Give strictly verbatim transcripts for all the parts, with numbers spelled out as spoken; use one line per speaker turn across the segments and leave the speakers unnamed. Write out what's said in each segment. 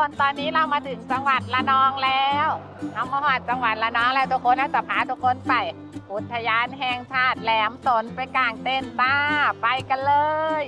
คนตอนนี้เรามาถึงจังหวัดระนองแล้วเรามาหอดจังหวัดระนองแล้วทุกคนนะจะพาทุกคนไปอุทยานแห่งชาติแหลมสนไปกางเต้นต้าไปกันเลย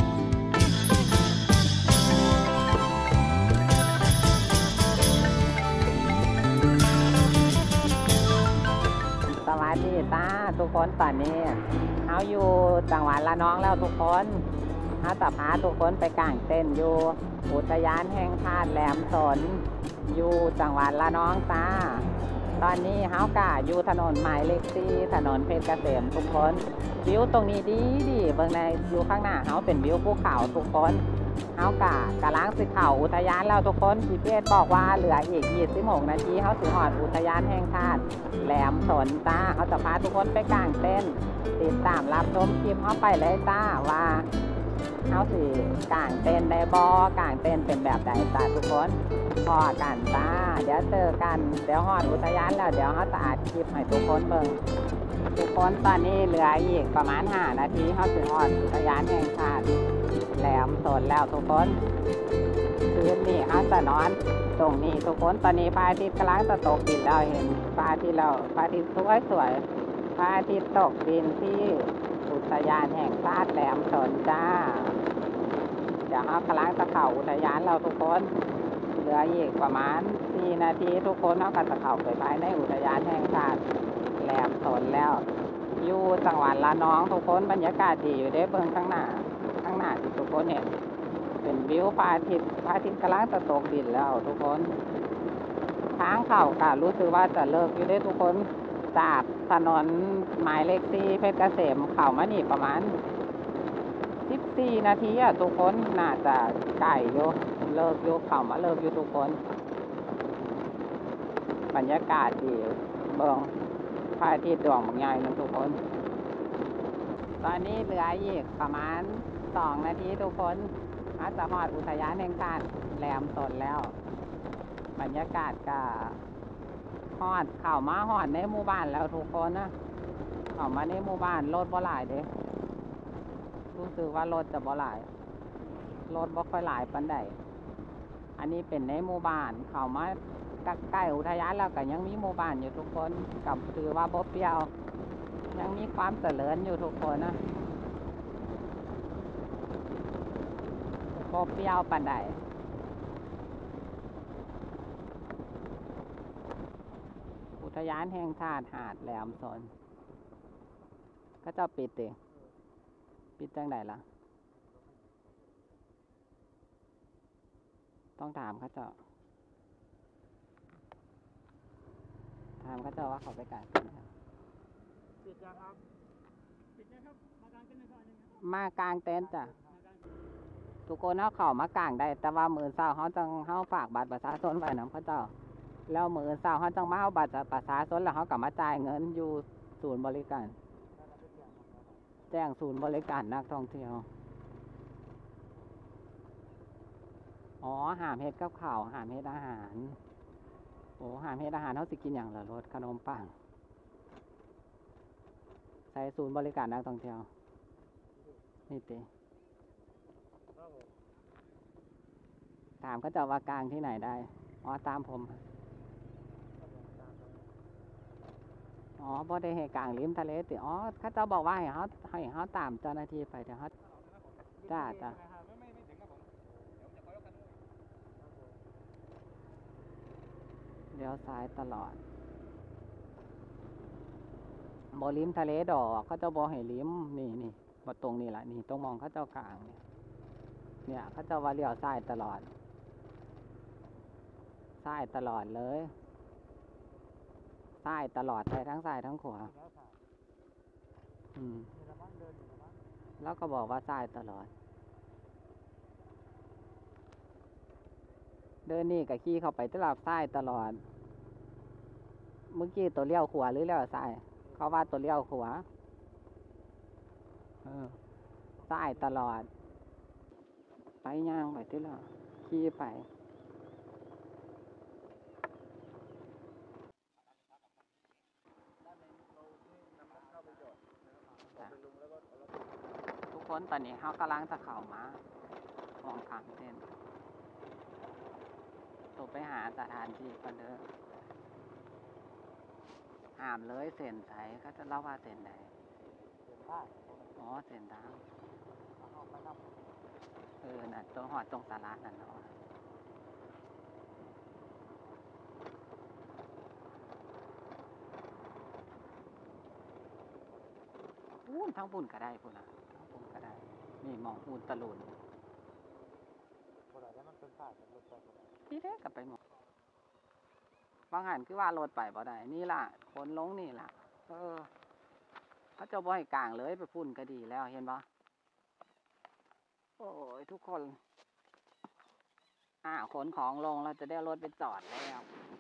สวัสดีต้าทุกคนตอนนี้เขาอยู่จังหวัดระนองแล้วทุกคนเขาจะพาทุกคนไปกางเต้นอยู่อุทยานแห่งชาติแหลมสนอยู่จังหวัดระนองจ้าตอนนี้เฮากะอยู่ถนนหมายเลขสี่ถนนเพชรเกษมทุกคนวิวตรงนี้ดีดีเบื้องในอยู่ข้างหน้าเฮาเป็นวิวภูเขาทุกคนเฮากะกำลังสิเข้าอุทยานแล้วทุกคนพี่เพชรบอกว่าเหลืออีกยี่สิบหกนาทีเฮาสิฮอดอุทยานแห่งชาติแหลมสนจ้าเฮาจะพาทุกคนไปกางเต้นติดตามรับชมคลิปเฮาไปเลยจ้าว่าเขาสิกางเต้นได้บอกางเต้นเป็นแบบใดจ้าทุกคนพอกันจ้าเดี๋ยวเจอกันเดี๋ยวฮอดอุทยานแล้วเดี๋ยวเขาจะอัดคลิปให้ทุกคนเบิ่งทุกคนตอนนี้เหลืออีกประมาณห้านาทีเขาถึงฮอดอุทยานแห่งชาติแหลมสนแล้วทุกคนคืนนี้เขาจะนอนตรงนี้ทุกคนตอนนี้พระอาทิตย์กำลังจะตกดินแล้วเห็นพระอาทิตย์เราพระอาทิตย์สวยสวยพระอาทิตย์ตกดินที่อุทยานแห่งชาติแหลมสนจ้าเดี๋ยวเขากำลังจะเข้าอุทยานเราทุกคนเหลืออีกประมาณสี่นาทีทุกคนเขาก็จะเข้าไปภายในอุทยานแห่งชาติแหลมสนแล้วอยู่จังหวัดระนองทุกคนบรรยากาศดีอยู่ได้เบื้องข้างหน้าข้างหน้าที่ทุกคนเห็นเป็นวิวพระอาทิตย์พระอาทิตย์กำลังจะตกดินแล้วทุกคนทางเข้าก็รู้สึกว่าจะเลิกอยู่ได้ทุกคนจากถนนหมายเลขสี่เพชรเกษมเข้ามานี่ประมาณสิบสี่นาทีอะทุกคนน่าจะไก่โยเลิกโยเข้ามาเลิกอยู่ทุกคนบรรยากาศดีเบิ่งพระอาทิตย์ดวงบางใหญ่นะทุกคนตอนนี้เหลืออีกประมาณสองนาทีทุกคนอาจจะฮอดอุทยานแห่งชาติแหลมสนแล้วบรรยากาศก็ฮอดเข้ามาฮอดในหมู่บ้านแล้วทุกคนนะเข้ามาในหมู่บ้านรถบ่หลายเด้รู้สึกว่ารถจะบ่หลายรถบ่ค่อยหลายปานใดอันนี้เป็นในหมู่บ้านเข้ามาใกล้อุทยานแล้วก็ยังมีหมู่บ้านอยู่ทุกคนกับถือว่าบ่เปรี้ยวยังมีความเจริญอยู่ทุกคนนะบ่เปรี้ยวปานใดอุทยานแห่งชาติหาดแหลมสนก็จะปิดติปิดจังไดล่ะต้องถามเขาเจ้าถามเขาเจ้าว่าเขาไปกางเต็นท์ปิดครับปิดนะครับมากางเต็นท์ได้มากางเต็นท์จ้ะทุกคนเขาเข้ามากางได้แต่ว่ามื้อเช้าเขาจังเขาฝากบัตรประชาชนไว้นำเขาเจ้าแล้วมื้อเช้าเขาจังมาเอาบัตรประชาชนแล้วเขาก็มาจ่ายเงินอยู่ศูนย์บริการแจ้งศูนย์บริการนักท่องเที่ยวอ๋อห้ามเฮ็ดกับข้าวห้ามเฮ็ดอาหารโอ้ห้ามเฮ็ดอาหารเขาสิกินอย่างละรสขนมปังใส่ศูนย์บริการนักท่องเที่ยวนี่ติถามเขาจะว่ากลางที่ไหนได้อ๋อตามผมอ๋อบ่ได้ให้กลางริมทะเลติอ๋อเขาเจ้าบอกว่าให้เขาให้เขาตามเจ้าหน้าที่ไปเดี๋ยวเขาจ้าจ้าเดี๋ยวซ้ายตลอดบ่ริมทะเลดอกเขาเจ้าบ่ให้ริมนี่นี่บ่ตรงนี่แหละนี่ตรงมองเขาเจ้ากลางเนี่ยเนี่ยเขาเจ้าว่าเลี้ยวซ้ายตลอดซ้ายตลอดเลยซ้ายตลอดไปทั้งซ้ายทั้งขวาอืมแล้วก็บอกว่าซ้ายตลอดเดินนี่กับขี่เข้าไปตลาดซ้ายตลอดเมื่อกี้ตัวเลี้ยวขวาหรือเลี้ยวซ้ายเขาว่าตัวเลี้ยวขวาเออซ้ายตลอดไปย่างไปที่ละขี่ไปทุกคนตอนนี้เขากำลังจะเข้ามามองกางเต็นท์ตัวไปหาสถานที่กันเด้อห้ามเลยเส้นใสเขาจะเล่าว่าเส้นไหนอ๋อเส้นทางเออน่ะตรงหอดตรงสาระนั่นเนาะพูนทั้งปุ่นก็ได้พุ่นนะทั้งปุ่นก็ได้นี่มองปูนตะลุนที่แรกกับไปหมดบางหันคือว่ารถไปบ่ได้นี่ล่ะคนลงนี่ล่ะเออเขาจะบ่ให้กลางเลยไปพุ่นก็ดีแล้วเห็นปะโอ้ยทุกคนอ่าขนของลงเราจะได้รถไปจอดแล้ว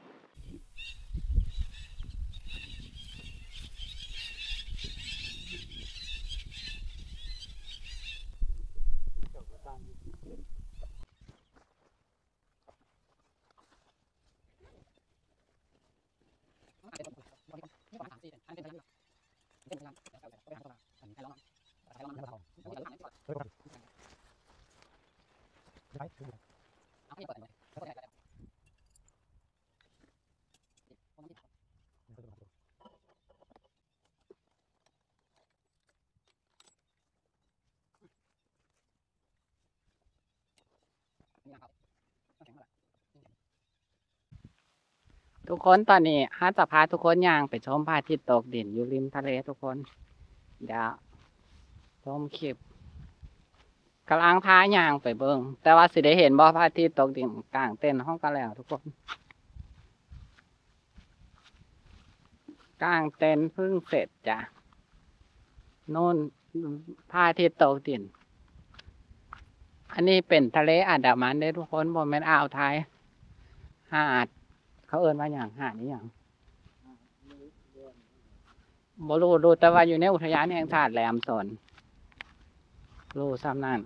ทุกคนตอนนี้ฮัจะพาทุกคนย่างไปชมพระอาทิตย์ตกดินอยู่ริมทะเลทุกคนเดี๋ยวชมคลิปกำลังพาย่างไปเบิ่งแต่ว่าสิได้เห็นบ่พระอาทิตย์ตกดินกลางเต้นห้องกันแล้วทุกคนกลางเต้นเพิ่งเสร็จจ้ะโน่นพระอาทิตย์ตกดินอันนี้เป็นทะเลอันดามันได้ทุกคนบ่แม่นอ่าวไทยหาดเขาเอิ้นว่าอย่างหาดนี้อย่างบ่รู้รู้แต่ว่าอยู่ในอุทยานแห่งชาติแหลมสนรู้ซ้ำนั่น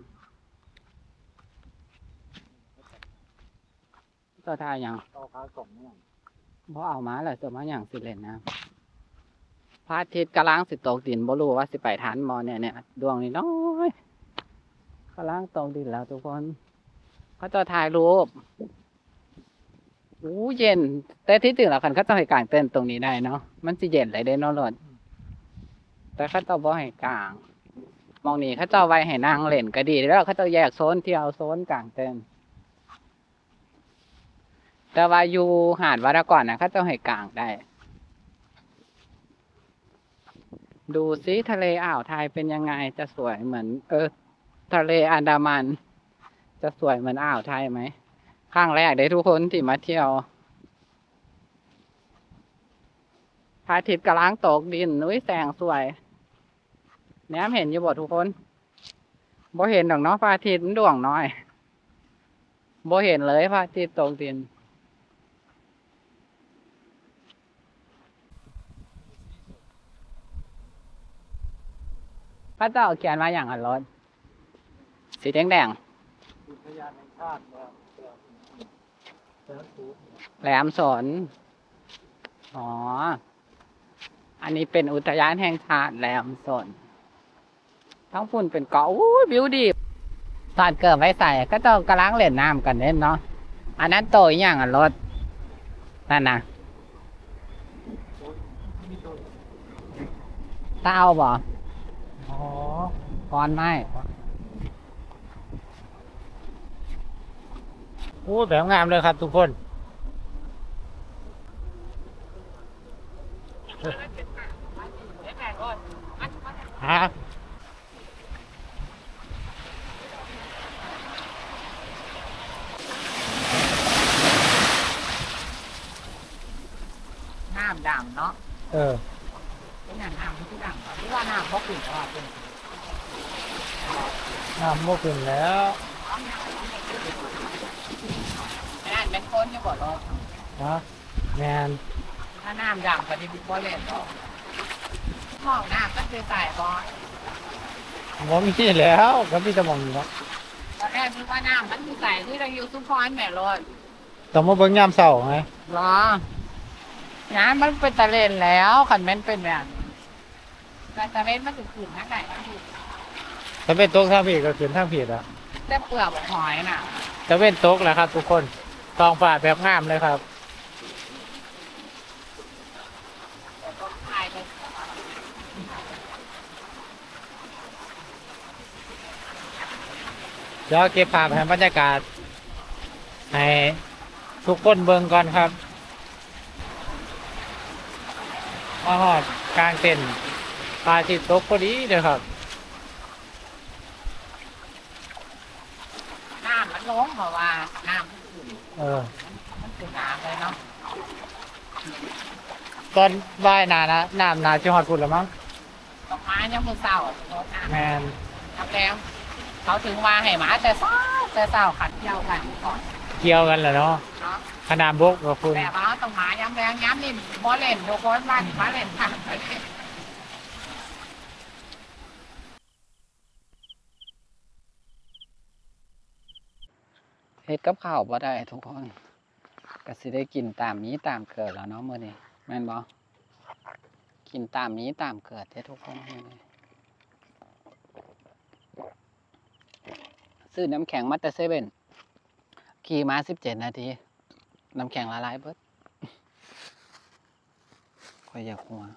ก็ท่าอย่างเอาขากล่องเนี่ยบ่เอามาแล้วจะมาอย่างสิเล่นนะพระอาทิตย์กำลังสิตกดินบ่รู้ว่าสิไปทันบ่เนี่ยเนี่ยดวงนี้น้อยกำลังตกดินแล้วทุกคนเขาจะถ่ายรูปอู้เย็นแต่ที่จริงแล้วคันเขาจะให้กางเต็นท์ตรงนี้ได้เนาะมันสิเย็นเลยได้เนาะรถแต่เขาจะบ่ให้กางมองนี่เขาจะไว้ให้นั่งเล่นก็ดีแล้วเขาจะแยกโซนที่เอาโซนกางเต็นท์แต่ว่าอยู่หาดวารก่อนนะเขาจะให้กางได้ดูซิทะเลอ่าวไทยเป็นยังไงจะสวยเหมือนเออทะเลอันดามันจะสวยเหมือนอ่าวไทยไหมครั้งแรกได้ทุกคนที่มาเที่ยวพระอาทิตย์กำลังตกดินนุ้ยแสงสวยแหนมเห็นอยู่บ่ทุกคนบ่เห็นดอกเนาะพระอาทิตย์มันดวงน้อยบ่เห็นเลยพระอาทิตย์ตกดินพระเจ้าเขียนมาอย่างอันรถสีแดงแดงแหลมสนอ๋ออันนี้เป็นอุทยานแห่งชาติแหลมสนทั้งฝุ่นเป็นเกาะอู้วิวดีตอนเกิดไว้ใส่ก็ต้องกำลังเล่นน้ำกันเล่นเนาะอันนั้นโตอย่างอันรถนั่นนะเต้าบ่อ๋อก้อนไม้โอ้แบบงามเลยครับทุกคนฮะน้ำดำเนาะเออเป็นอย่างน้ำที่ดำที่ว่าน้ำบกขึ้นแล้วเป็นน้ำบกขึ้นแล้วนั่นเป็นคนจะบอกเราฮะแมนถ้าน้ำดำปฏิบัติบ่เล่นต่อห้องน้ำก็คือใส่บอลมองมีแล้วก็มีแต่มองอยู่แล้วตอนแรกคิดว่าน้ำมันคือใส่ที่เราอยู่ซุปพรแม่รถต้องมาเบิ่งยามเช้าไงหรองานมันเป็นตะเลนแล้วขันแม่นเป็นแบบแต่ตะเลนมันถึงขืนทางไหนทางผิดถ้าเป็นโต๊ะทางผิดก็ขืนทางผิดอ่ะแต่เปลือกหอยน่ะจะเป็นโต๊ะแหละครับทุกคน
ท้องฟ้าแบบงามเลยครับเดี๋ยวเก็บภาพให้บรรยากาศให้ทุกคนเบิ่งก่อนครับมาฮอดกลางเต็นท์ปลาทิตตกพอดีเด้อครับ
น้ำมันลงเพราะว่าน้ำมันขึ้น
เออ
มันขึ้นน้ำเลยเนาะ
ตอนว่ายน้ำนะน้ำนาจะฮอดพุ่นแล้วมั้ง
ต้นไม้ยังมือเศร้า
แมน
ทำแล้วเขาถึงมาให้หมาแต่เศร้าแต่เศร้าขัดเกี่ยวกันก่อน
เกี่ยวกันเหรอเนาะขนาดบกกับคุณ
แต่ว่าต้องหมาย้ำแรงย้ำนี่บ่เล่นทุกคนบ้านมาเล่นทางไปเฮ็ดกับข้าวบ่ได้ทุกคนก็สิได้กินตามนี้ตามเกิดแล้วเนาะมื้อนี้แม่นบ่กินตามนี้ตามเกิดเด้ทุกคนมื้อนี้ซื้อน้ำแข็งมาแต่เซเว่นขี่มาสิบเจ็ดนาทีน้ำแข็งละลายเบิดค่อยอยากหัว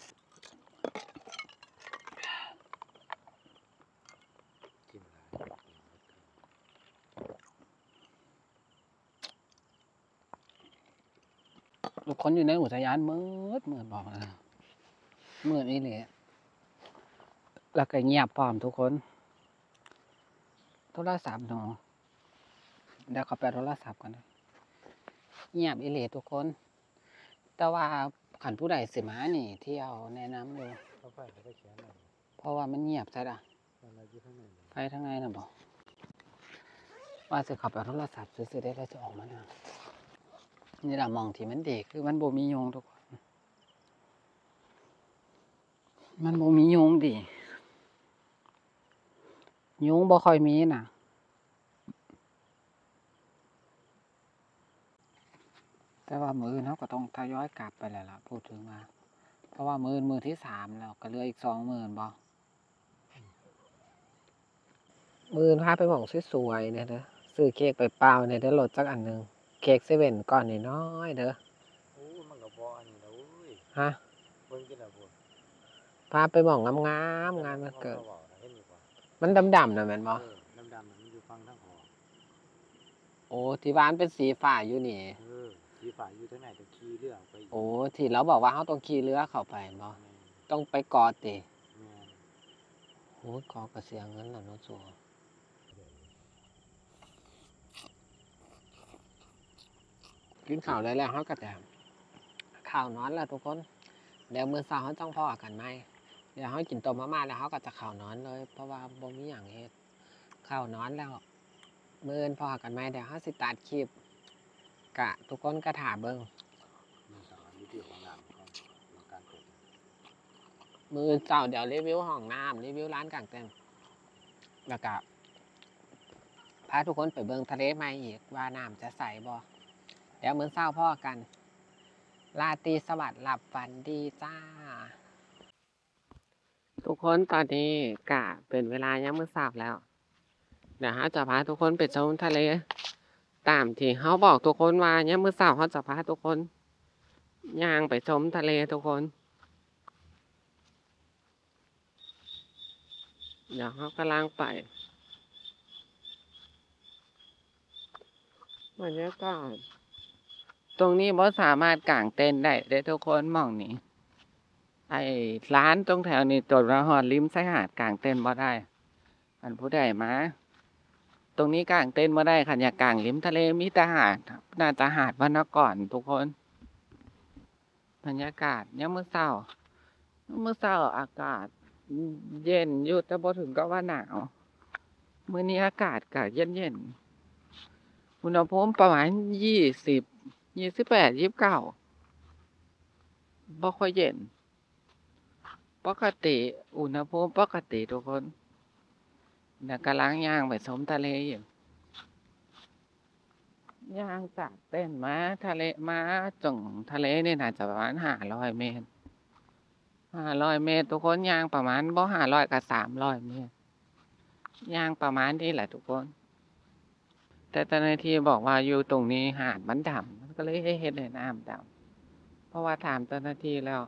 ทุกคนอยู่ในอุทยานมืดมืดบอกเลยมืดนี่เลยแล้วก็เงียบพร้อมทุกคนโทรศัพท์หนูเดี๋ยวขอแปลโทรศัพท์กันนะเงียบอีเหลทุกคนแต่ว่าขันผู้ใดสิมานี่เที่ยวแนะนำเลยเพราะว่ามันเงียบใช่ไหมไปทางในนะบอกว่าสิขับแปลโทรศัพท์ซื้อได้แล้วจะออกมานะนี่แหละมองที่มันดีคือมันโบมียุงทุกคนมันโบมียุงดียุงบ่ค่อยมีนะแต่ว่ามือเขาก็ต้องทยอยกลับไปแล้วล่ะพูดถึงมาเพราะว่ามือมือที่สามแล้วก็เหลืออีกสองหมื่นบ่มือพาไปหม่องสวยๆเนี่ยเด้อซื้อเค้กไปเปล่าเนี่ยเด้อลดจักอันหนึ่งเค้กเซเว่นก่อนนี่น้อยเด้อ
โอ้มันก็บ่อันนี้แล้วเว้ย
ฮะ
เบิ่งกินแล้วบ่
พาไปหม่องงามๆงานมันเกิดมันดำๆน่ะแม่นบ่
ดำๆมันอยู่ฟังทางหอ
โอ้ที่บ้านเป็นสีฟ้าอยู่นี่
เออสีฟ้าอยู่ทางไหนต้องขี่เรือไป
โอ้ที่เราบอกว่าเฮาต้องขี่เรือเข้าไปบ่ต้องไปเกาะติ
แม่น
โอ้เกาะก็เสียเงินล่ะเนาะซัวกินข้าวได้แล้วเฮาก็จะข้าวนอนแล้วทุกคนเดี๋ยวมื้อเช้าเฮาต้องพ้อกันใหม่เดี๋ยวเฮากินต้มมาม่าแล้วเฮาก็จะเข้านอนเลยเพราะว่าบ่มีหยังเฮ็ดเข้านอนแล้วมื้ออื่นพ้อกันใหม่เดี๋ยวเฮาสิตัดคลิปกะทุกคนก็ท่าเบิ่งมื้อเช้าเดี๋ยวรีวิวห้องน้ำรีวิวร้านกางเต็นท์แล้วก็พาทุกคนไปเบิ่งทะเลใหม่อีกว่าน้ำจะใสบ่เดี๋ยวมื้อเช้าพ้อกันราตรีสวัสดิ์หลับฝันดีจ้าทุกคนตอนนี้กะเป็นเวลายามมื้อเช้าแล้วเดี๋ยวเฮาจะพาทุกคนไปชมทะเลตามที่เฮาบอกทุกคนว่ายามมื้อเช้าเฮาจะพาทุกคนย่างไปชมทะเลทุกคนเดี๋ยวเฮากำลังไปบรรยากาศตรงนี้บ่สามารถกางเต็นท์ได้เด้อทุกคนหม้องนี้ไอ้ร้านตรงแถวนี้ตัวละฮอดริมชายหาดกางเต็นท์บ่ได้อันผู้ใดมาตรงนี้กางเต็นท์บ่ได้คันอยากกางริมทะเลมีแต่หาดน่าจะหาดวรรณกรทุกคนบรรยากาศยามมื้อเช้ามื้อเช้าอากาศเย็นอยู่แต่บ่ถึงกับว่าหนาวมื้อนี้อากาศก็เย็นๆอุณหภูมิประมาณยี่สิบ ยี่สิบแปด ยี่สิบเก้าบ่ค่อยเย็นปกติอุณหภูมิปกติทุกคนเดี๋ยวกำลังย่างไปชมทะเลอยู่ย่างจากเต้นมาทะเลมาจงทะเลนี่น่าจะประมาณห้าร้อยเมตรห้าร้อยเมตรทุกคนย่างประมาณบ่ห้าร้อยก็สามร้อยเมตรย่างประมาณนี้แหละทุกคนแต่เจ้าหน้าที่บอกว่าอยู่ตรงนี้หาดมันดำมันก็เลยให้เฮ็ดให้น้ำดำเพราะว่าถามเจ้าหน้าที่แล้ว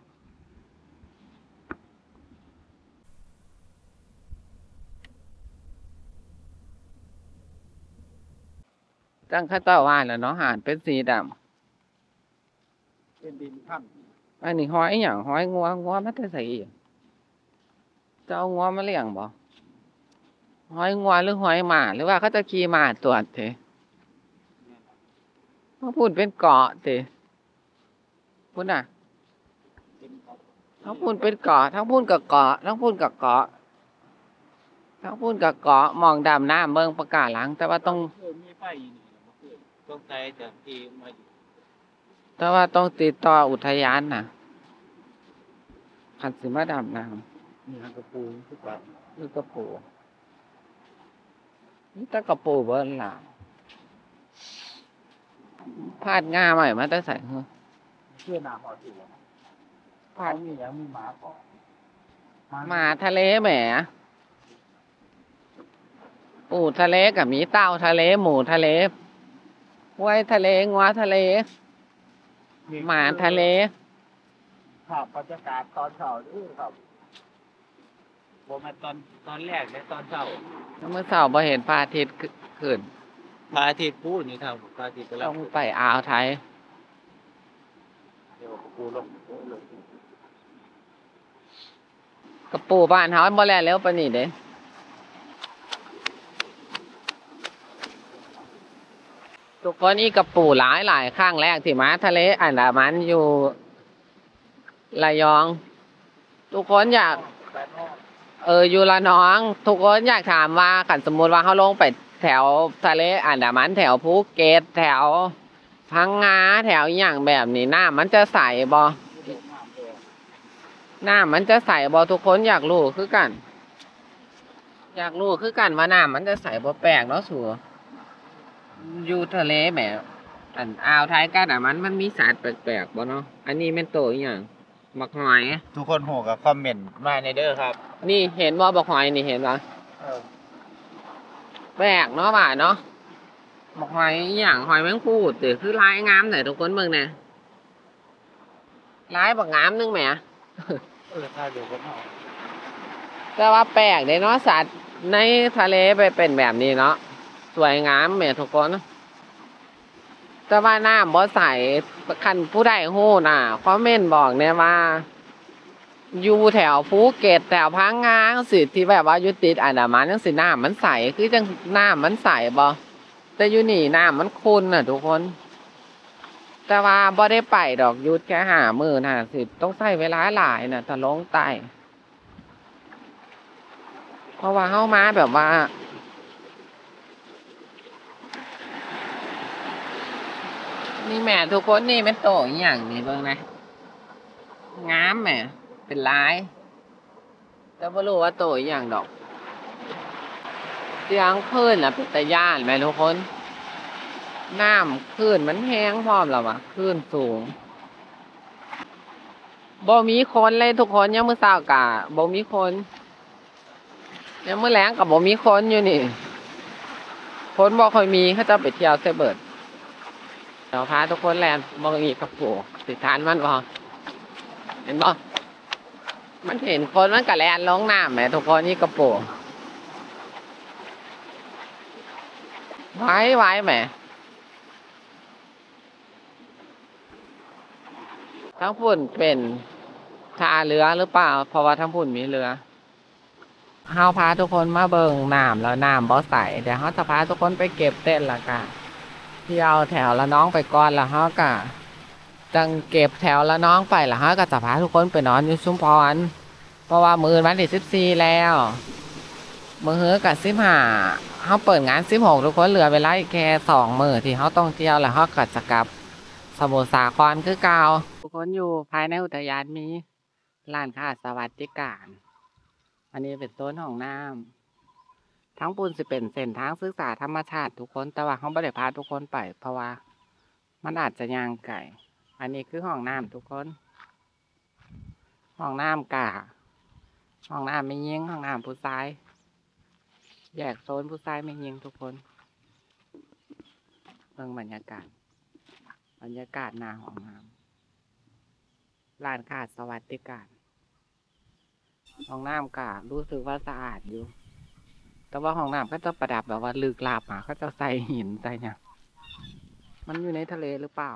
จังเขาเจ้าว่าแล้วเนาะหาดเป็นสีดำ
เป็นดินขั้น
อันนี้หอยอหย่างหอยงัวงัวมันจะใส่อีกจะเอางัวมาเลี้ยงบ่หอยงัวหรือหอยหมาหรือว่าเขาจะขี่ม้าตรวจเถอะเขาพูดเป็นเกาะเถอะพูดน่ะทั้งพูดเป็นเกาะทั้งพูดกับเกาะทั้งพูดกับเกาะทั้งพูดกับเกาะมองดำน้ำเบิ่งประกาศหลังแต่ว่าต้อง
เออมีไฟอยู่นี่บ่เคยต้องใจจะที่มาอยู่
แต่ว่าต้องติดต่ออุทยานน่ะคันสิมาดำน้
มีทางกระปูทุกวัน
ำคือกระปูนี่ตะกระปูเบิ่นล่ะพาดง่าใหม่มาแต่ใส่เหรอ
เพื่อน้ำเอาอยู่
พาด
มีอย่างมีหมาเกาะ
หมาทะเลแหมปูทะเลกับหมีเต่าทะเลหมูทะเลห้วยทะเลงัวทะเลหมาทะเล
ภาพบรรยากาศตอนเช้าด้วยครับบ่แม่นตอนตอนแรกเลยตอนเช้า
เมื่อเช้าบ่เห็นพระอาทิตย์ขึ้น
พระอาทิตย์พูดนี่ครับพระอาทิตย์กำลั
ต้
ง
องไปอ่าวไทย
เดี๋ยวปูลงลง
กระปูบ้านเฮาบ่แลเร็วปานนี้เด้ทุกคนอีกระปูหลายหลายครั้งแรกที่มาทะเลอันดามันอยู่ระยอง ทุกคนอยาก
แปดห้อง
เอออยู่ละน้อง ทุกคนอยากถามว่าคันสมมุติว่าเฮาลงไปแถวทะเลอันดามันแถวภูเก็ตแถวพังงาแถวอหย่างแบบนี้น้ำมันจะใสบ่
น้ำแดง
น้ำมันจะใสบ่ทุกคนอยากรู้คือกัน อยากรู้คือกันว่าน้ำมันจะใสบ่แปลกเนาะสัวอยู่ทะเลแหมอันอ่าวไทยกันอ่ะมันมันมีสัตว์แปลกๆบ่เนาะอันนี้เป็นตัวอหย่างบักหอย
ทุกคนโหกับคอมเมนต์มาในเด้อครับ
นี่เห็นบ่บักหอยนี่เห็นบ่
เออ
แปลกเนาะว่าเนาะบักหอยอหย่างหอยแมงภู่ติคือลายงามแต่ทุกคนเบิ่งแน่ลายบักงามนึงแหม
เออถ้าเดี๋ยวผมเอา
แต่ว่าแปลกเด้เนาะสัตว์ในทะเลไปเป็นแบบนี้เนาะสวยงามแหมทุกคนแต่ว่าน้ำบ่ใสคันผู้ใดฮู้น่ะคอมเมนต์บอกแน่ว่าอยู่แถวภูเก็ตแถวพังงาจังซี่ที่แบบว่าอยู่ติดอันดามันจังซี่น้ำมันใสคือจังน้ำมันใสบ่แต่อยู่นี่น้ำมันขุ่นน่ะทุกคน แต่ว่าบ่ได้ไปดอกหยุดแค่ห้ามื้อน่ะสิต้องใช้เวลาหลายน่ะถ้าลงใต้เพราะว่าเฮามาแบบว่านี่แหม่ทุกคนนี่เป็นโตอีหยังนี่เบิ่งนะงามแหมเป็นลายแต่บ่รู้ว่าโตอีหยังดอกเสียงคลื่นน่ะเป็นตาย้านแหมทุกคนน้ำคลื่นมันแรงพร้อมแล้วว่ะคลื่นสูงบ่มีคนเลยทุกคนยามมื้อเช้ากะบ่มีคนยามมื้อแลงก็บ่มีคนอยู่นี่คนบ่ค่อยมีเขาจะไปเที่ยวไซเบิดเดี๋ยวพาทุกคนแลนมองอีกกระปูสิทานมันบ่เห็นบ่มันเห็นคนมันก็แลนลงน้ำแหมทุกคนนี่กระปูไว้ไว้แหมทั้งพุ่นเป็นท่าเรือหรือเปล่าเพราะว่าทั้งพุ่นมีเรือเฮาพาทุกคนมาเบิ่งน้ำแล้วน้ำบ่ใสเดี๋ยวเฮาจะพาทุกคนไปเก็บเต้นละกันเที่ยวแถวละน้องไปก่อนแล้วเฮาก็จังเก็บแถวละน้องไปแล้วเฮาก็จะพาทุกคนไปนอนอยู่ชุมพรเพราะว่ามื้อวันที่สิบสี่แล้วมื้อฮื้อก็สิบห้าเฮาเปิดงานสิบหกทุกคนเหลือเวลาอีกแค่สองมื้อที่เฮาต้องเที่ยวแล้วเฮาก็จะกลับสมุทรสาครคือเก่าทุกคนอยู่ภายในอุทยานมีร้านค้าสวัสดิการอันนี้เป็นโซนของน้ำทั้งปูนสิเป็นเส้นทางศึกษาธรรมชาติทุกคนแต่ว่าเขาไม่ได้พาทุกคนไปเพราะว่ามันอาจจะย่างไก่อันนี้คือห้องน้ำทุกคนห้องน้ำกะห้องน้ำไม่ยิงห้องน้ำผู้ชายแยกโซนผู้ชายไม่ยิงทุกคนเพิ่งบรรยากาศบรรยากาศหน้าห้องน้ำร้านค้าสวัสดิการห้องน้ำก็รู้สึกว่าสะอาดอยู่แต่ว่าห้องน้ำก็จะประดับแบบว่าลึกลับอ่ะก็จะใส่หินใส่เนี่ยมันอยู่ในทะเลหรือเปล่า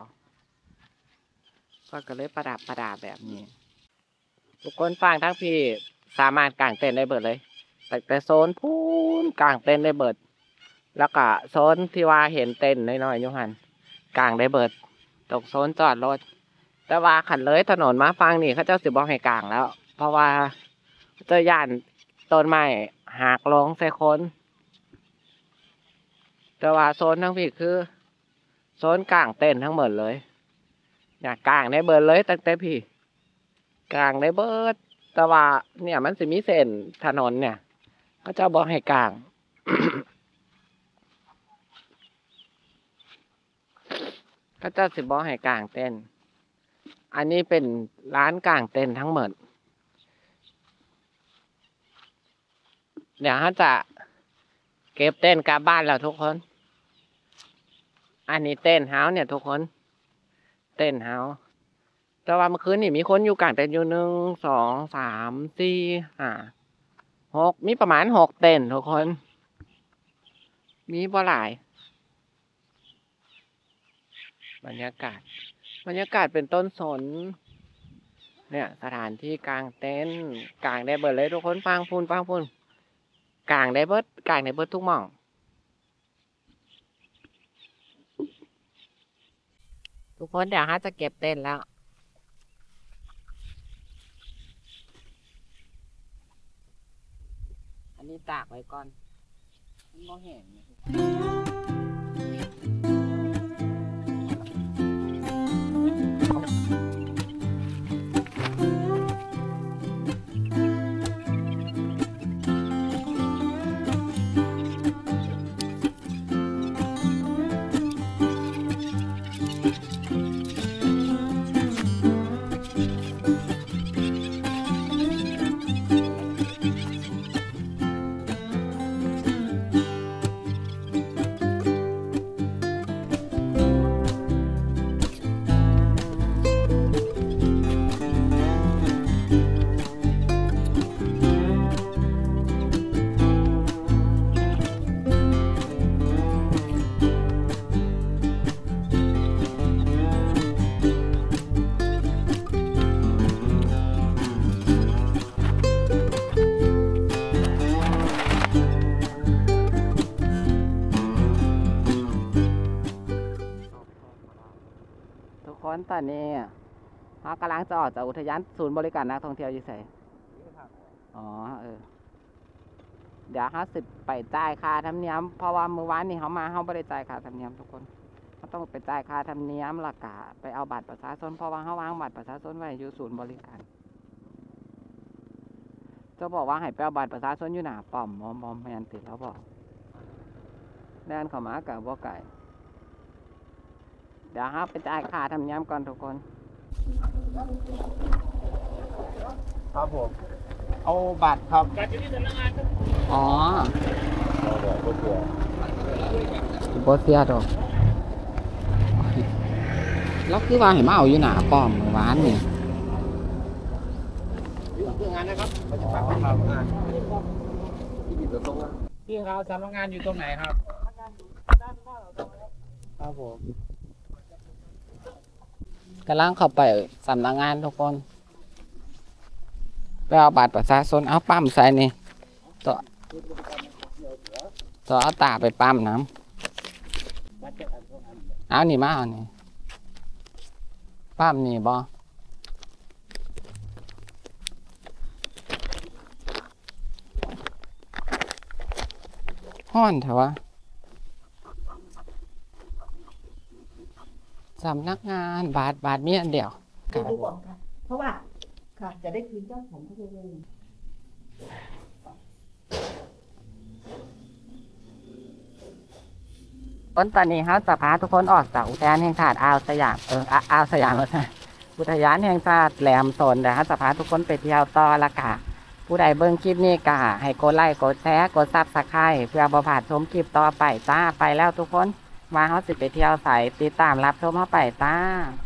ก็เลยประดับประดาแบบนี้ทุกคนฟังทั้งพี่สามารถกางเต็นท์ได้เบิดเลยแต่แต่โซนพูนกางเต็นท์ได้เบิดแล้วก็โซนที่ว่าเห็นเต็นท์น้อยๆอยู่หันกางได้เบิดตกโซนจอดรถแต่ว่าขันเลยถนนมาฟังนี่เขาเจ้าสิบอกให้กางแล้วเพราะว่าเจอย่านต้นไม้หักลงใส่คนแต่ว่าโซนทั้งพี่คือโซนกางเต็นท์ทั้งหมดเลยอยากกางได้เบิดเลยตั้งแต่พี่กางได้เบิดแต่ว่าเนี่ยมันสิมีเส้นถนนเนี่ยก็จะบอกให้กาง ก็จะสิบอกให้กางเต็นท์อันนี้เป็นร้านกางเต็นท์ทั้งหมดเดี๋ยวเขาจะเก็บเต็นท์กลับบ้านแล้วทุกคนอันนี้เต็นท์เฮาส์เนี่ยทุกคนเต็นท์เฮาส์แต่ว่าเมื่อคืนนี่มีคนอยู่กลางเต็นท์อยู่หนึ่งสองสามสี่ห้าหกมีประมาณหกเต็นท์ทุกคนมีบ่หลายบรรยากาศบรรยากาศเป็นต้นสนเนี่ยสถานที่กลางเต็นท์กลางได้เบิดเลยทุกคนฟังพูนฟังพูนกลางได้เบิดกลางได้เบิดทุกหม่องทุกคนเดี๋ยวฮะจะเก็บเต็นท์แล้วอันนี้ตากไว้ก่อนมองเห็นตอนนี้เขากำลังจะออกจากอุทยานศูนย์บริการนักท่องเที่ยวอยู่ไสอ๋อเออเดี๋ยวเขาสิไปจ่ายค่าธรรมเนียมเพราะว่าเมื่อวานนี้เขามาเขาไม่ได้จ่ายค่าธรรมเนียมทุกคนเขาต้องไปจ่ายค่าธรรมเนียมหลักกะไปเอาบัตรประชาชนเพราะว่าเขาวางบัตรประชาชนไว้อยู่ศูนย์บริการจะบอกว่าให้ไปเอาบัตรประชาชนอยู่หน้าป้อมมอมมอมแมนติดแล้วบอกแดนเขามากับบ่ไก่เดี๋ยวครับไปจ่ายค่าธรรมเนียมก่อนทุกคน
ครับผมเอาบัตรครับบัตรอยู่ที่สำนักงานครับ
อ๋อ
โบเซีย
โบเซียดอกแล้วคือว่าเห็นมาเอาอยู่หน้าป้อมหวานนี่
เรื่องงานนะครับไปฝากไปทำงานที่อยู่ตรงนั้นพี่เขาสำนักงานอยู่ตรงไหนครับครับผม
กำลังเข้าไปสำนักงานทุกคนไปเอาบัตรประชาชนเอาปั๊มใส่นี่ต่อต่อเอาตาไปปั๊มน้ำเอานี่มาเอานี่ปั๊มนี่บ่ฮ้อนเถอะวะสำนักงานบาทบาทมีอันเดียว
ดูก่อนค่ะเพราะว่าค่ะจะได้คืนเจ้าของเขาเลย
ต้นตอนนี้เขาจะพาทุกคนออกจากอุทยานแห่งชาติอ่าวสยามเอออ่าวสยามแล้วใช่อุทยานแห่งชาติแหลมโซนเดี๋ยวเขาจะพาทุกคนไปเที่ยวต่อละค่ะผู้ใดเบิ่งคลิปนี้ก็ให้กดไลค์กดแชร์กดซับสไครบ์เพื่อบ่พลาดชมคลิปต่อไปจ้าไปแล้วทุกคนว่าเขาสิไปเที่ยวใสติดตามรับชมเข้าไปจ้า